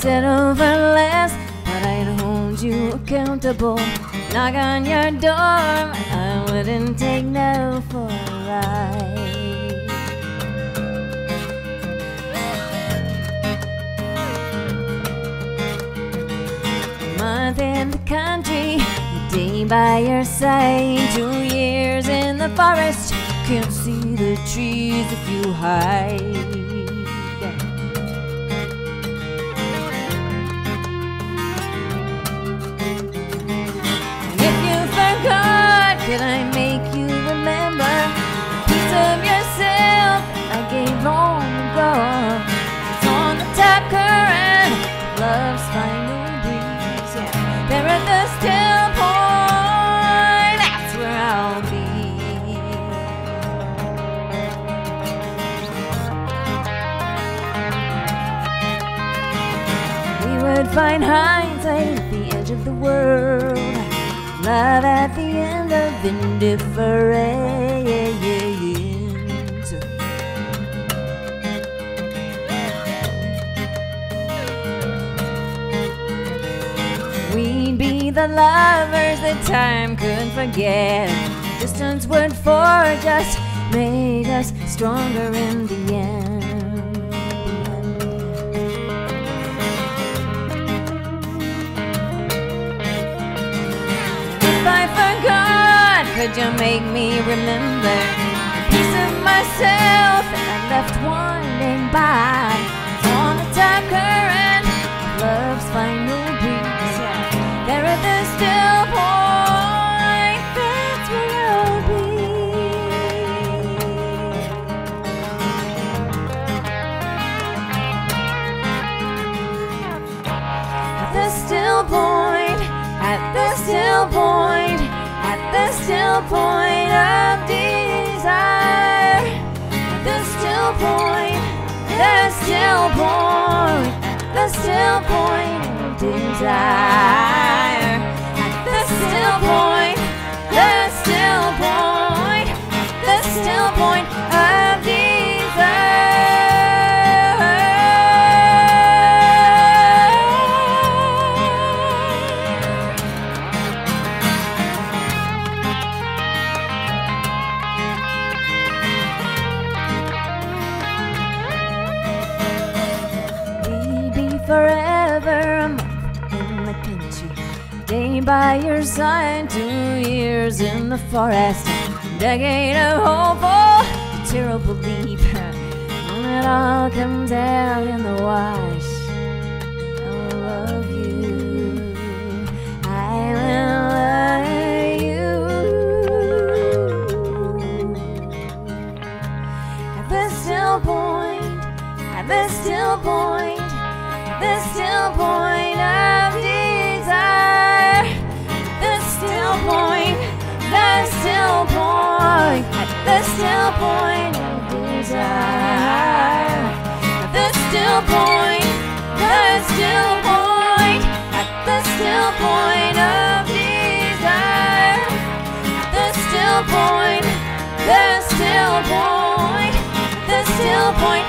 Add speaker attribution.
Speaker 1: settle for less, but I'd hold you accountable. Knock on your door, I wouldn't take no for a ride. A month in the country, a day by your side, 2 years in the forest, can't see the trees if you hide. Could I make you remember a piece of yourself I gave long ago? It's on the top current, love's final breeze. Yeah, there at the still point, that's where I'll be. We would find hindsight at the edge of the world, love at the end of indifference. We'd be the lovers that time could forget. Distance would forge us, make us stronger in the end. Could you make me remember a piece of myself that I left wandering by? It's on the top current, love's final breeze. Yeah, there at the still point, that's where I'll be. At the still point, at the still point, the still point of desire. The still point, the still point, the still point of desire. The still point, the still point, the still point of desire. Forever a month in the country, day by your side, 2 years in the forest, a decade of hopeful, a terrible leap. When it all comes out in the wash, I will love you, I will love you. At the still point, at the still point, the still point of desire. The still point, the still point, at the still point of desire. The still point, the still point, at the still point of desire. The still point, the still point, the still point